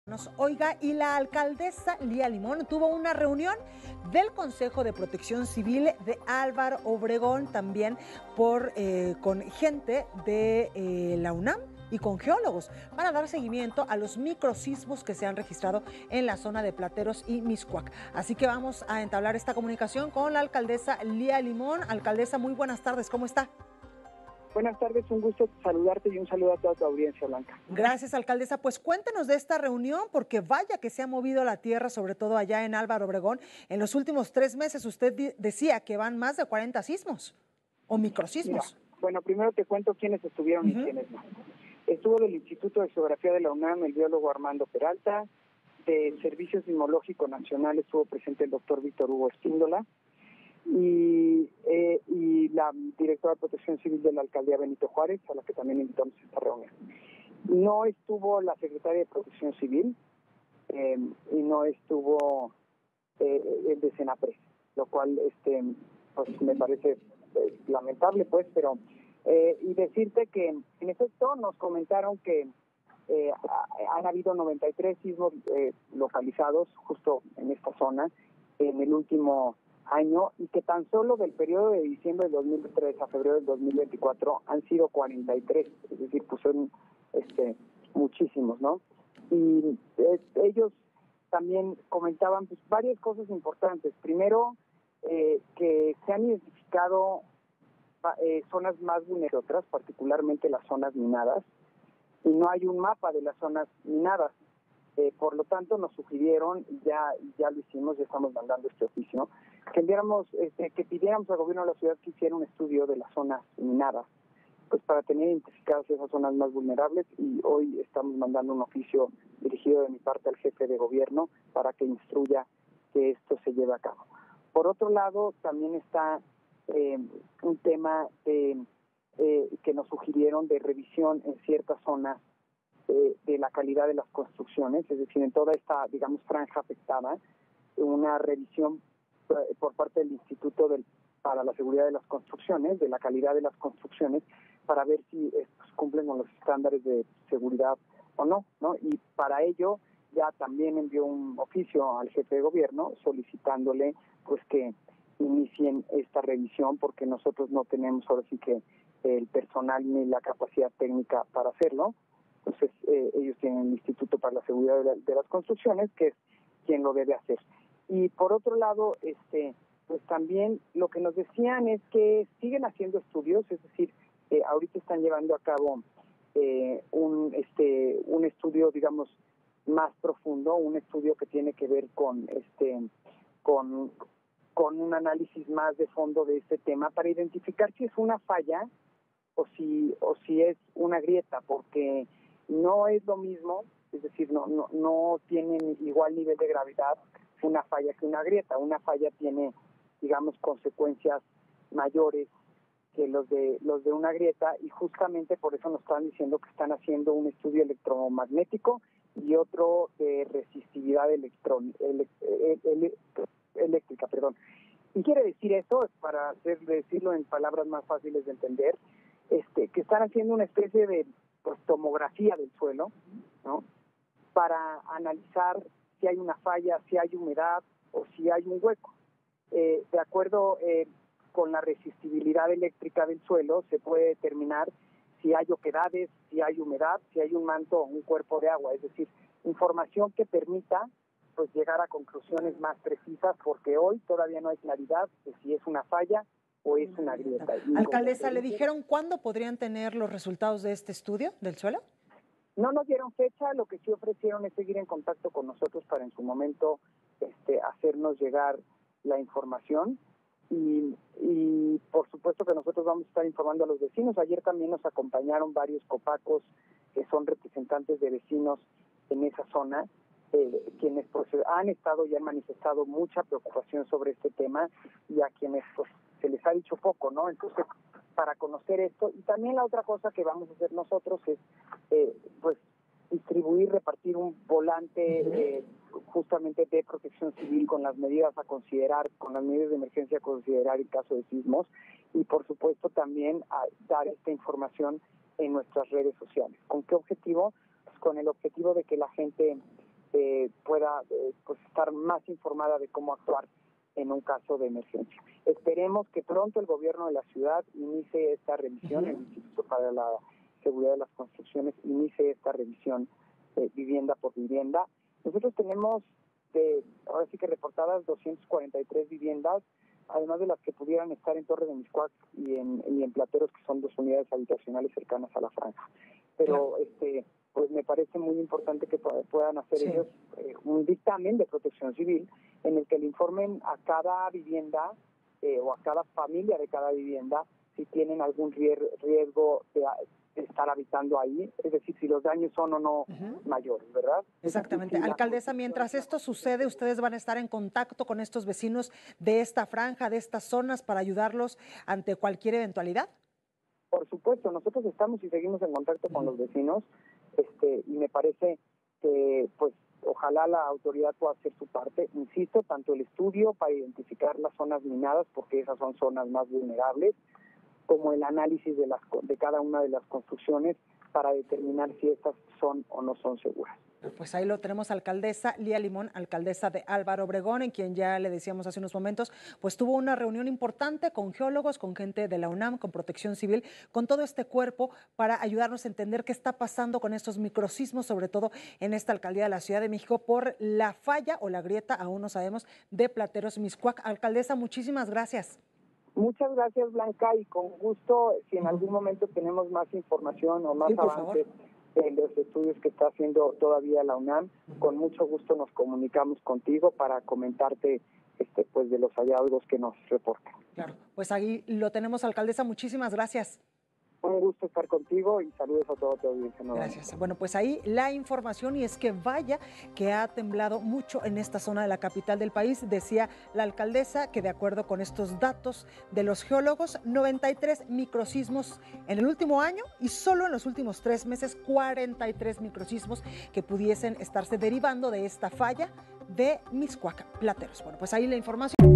Oiga, y la alcaldesa Lía Limón tuvo una reunión del Consejo de Protección Civil de Álvaro Obregón, también con gente de la UNAM y con geólogos para dar seguimiento a los microsismos que se han registrado en la zona de Plateros y Mixcoac. Así que vamos a entablar esta comunicación con la alcaldesa Lía Limón. Alcaldesa, muy buenas tardes, ¿cómo está? Buenas tardes, un gusto saludarte y un saludo a toda tu audiencia, Blanca. Gracias, alcaldesa. Pues cuéntenos de esta reunión, porque vaya que se ha movido la tierra, sobre todo allá en Álvaro Obregón. En los últimos 3 meses usted decía que van más de 40 sismos o microsismos. Mira, bueno, primero te cuento quiénes estuvieron y quiénes no. Estuvo del Instituto de Geografía de la UNAM el biólogo Armando Peralta, de Servicio Sismológico Nacional estuvo presente el doctor Víctor Hugo Espíndola, y la directora de Protección Civil de la Alcaldía Benito Juárez, a la que también invitamos a esta reunión. No estuvo la secretaria de Protección Civil y no estuvo el de Senapred, lo cual pues me parece lamentable, pues, pero y decirte que en efecto nos comentaron que han habido 93 sismos localizados justo en esta zona en el último año, y que tan solo del periodo de diciembre del 2003 a febrero del 2024 han sido 43, es decir, pues son muchísimos, ¿no? Y ellos también comentaban pues varias cosas importantes. Primero, que se han identificado zonas más vulnerables que otras, particularmente las zonas minadas, y no hay un mapa de las zonas minadas. Por lo tanto, nos sugirieron, ya lo hicimos, ya estamos mandando este oficio, que pidiéramos al gobierno de la ciudad que hiciera un estudio de las zonas minadas, pues para tener identificadas esas zonas más vulnerables, y hoy estamos mandando un oficio dirigido de mi parte al jefe de gobierno para que instruya que esto se lleve a cabo. Por otro lado, también está un tema que nos sugirieron de revisión en ciertas zonas de la calidad de las construcciones, es decir, en toda esta, digamos, franja afectada, una revisión por parte del Instituto para la Seguridad de las Construcciones, de la calidad de las construcciones, para ver si estos cumplen con los estándares de seguridad o no, ¿no? Y para ello ya también envió un oficio al jefe de gobierno solicitándole pues que inicien esta revisión, porque nosotros no tenemos ahora sí que el personal ni la capacidad técnica para hacerlo. Entonces ellos tienen el Instituto para la Seguridad de las Construcciones, que es quien lo debe hacer. Y por otro lado, pues también lo que nos decían es que siguen haciendo estudios, es decir, ahorita están llevando a cabo un estudio, digamos, más profundo, un estudio que tiene que ver con un análisis más de fondo de este tema, para identificar si es una falla o si es una grieta, porque no es lo mismo, es decir, no tienen igual nivel de gravedad una falla que una grieta. Una falla tiene, digamos, consecuencias mayores que los de una grieta, y justamente por eso nos están diciendo que están haciendo un estudio electromagnético y otro de resistividad eléctrica, perdón. Y quiere decir eso, para decirlo en palabras más fáciles de entender, que están haciendo una especie de pues, tomografía del suelo, ¿no? Para analizar si hay una falla, si hay humedad o si hay un hueco. De acuerdo con la resistibilidad eléctrica del suelo, se puede determinar si hay oquedades, si hay humedad, si hay un manto o un cuerpo de agua, es decir, información que permita pues llegar a conclusiones más precisas, porque hoy todavía no hay claridad de si es una falla o es una grieta. Alcaldesa, ¿le dijeron cuándo podrían tener los resultados de este estudio del suelo? No nos dieron fecha, lo que sí ofrecieron es seguir en contacto con nosotros para en su momento hacernos llegar la información, y por supuesto que nosotros vamos a estar informando a los vecinos. Ayer también nos acompañaron varios copacos que son representantes de vecinos en esa zona, quienes pues han estado y han manifestado mucha preocupación sobre este tema, y a quienes pues se les ha dicho poco, ¿no? Entonces, para conocer esto, y también la otra cosa que vamos a hacer nosotros es pues distribuir, repartir un volante justamente de protección civil con las medidas a considerar, con las medidas de emergencia a considerar en caso de sismos, y por supuesto también a dar esta información en nuestras redes sociales. ¿Con qué objetivo? Pues con el objetivo de que la gente pueda pues estar más informada de cómo actuar en un caso de emergencia. Esperemos que pronto el gobierno de la ciudad inicie esta revisión, el Instituto para la Seguridad de las Construcciones inicie esta revisión vivienda por vivienda. Nosotros tenemos ahora sí que reportadas 243 viviendas, además de las que pudieran estar en Torre de Miscuac y en Plateros, que son 2 unidades habitacionales cercanas a la franja. Pero pues me parece muy importante que puedan hacer ellos un dictamen de protección civil en el que le informen a cada vivienda o a cada familia de cada vivienda si tienen algún riesgo de estar habitando ahí, es decir, si los daños son o no mayores, ¿verdad? Exactamente. Alcaldesa, mientras esto sucede, ustedes van a estar en contacto con estos vecinos de esta franja, de estas zonas, para ayudarlos ante cualquier eventualidad. Por supuesto, nosotros estamos y seguimos en contacto con los vecinos, y me parece que pues ojalá la autoridad pueda hacer su parte, insisto, tanto el estudio para identificar las zonas minadas, porque esas son zonas más vulnerables, como el análisis de cada una de las construcciones para determinar si estas son o no son seguras. Pues ahí lo tenemos, alcaldesa Lía Limón, alcaldesa de Álvaro Obregón, en quien ya le decíamos hace unos momentos, pues tuvo una reunión importante con geólogos, con gente de la UNAM, con Protección Civil, con todo este cuerpo para ayudarnos a entender qué está pasando con estos microsismos, sobre todo en esta alcaldía de la Ciudad de México, por la falla o la grieta, aún no sabemos, de Plateros Miscuac. Alcaldesa, muchísimas gracias. Muchas gracias, Blanca, y con gusto, si en algún momento tenemos más información o más avances en los estudios que está haciendo todavía la UNAM, con mucho gusto nos comunicamos contigo para comentarte pues de los hallazgos que nos reportan. Claro, pues ahí lo tenemos, alcaldesa, muchísimas gracias. Un gusto estar contigo y saludos a toda tu audiencia. Gracias. Bueno, pues ahí la información, y es que vaya que ha temblado mucho en esta zona de la capital del país. Decía la alcaldesa que de acuerdo con estos datos de los geólogos, 93 microsismos en el último año y solo en los últimos 3 meses 43 microsismos que pudiesen estarse derivando de esta falla de Miscuac, Plateros. Bueno, pues ahí la información.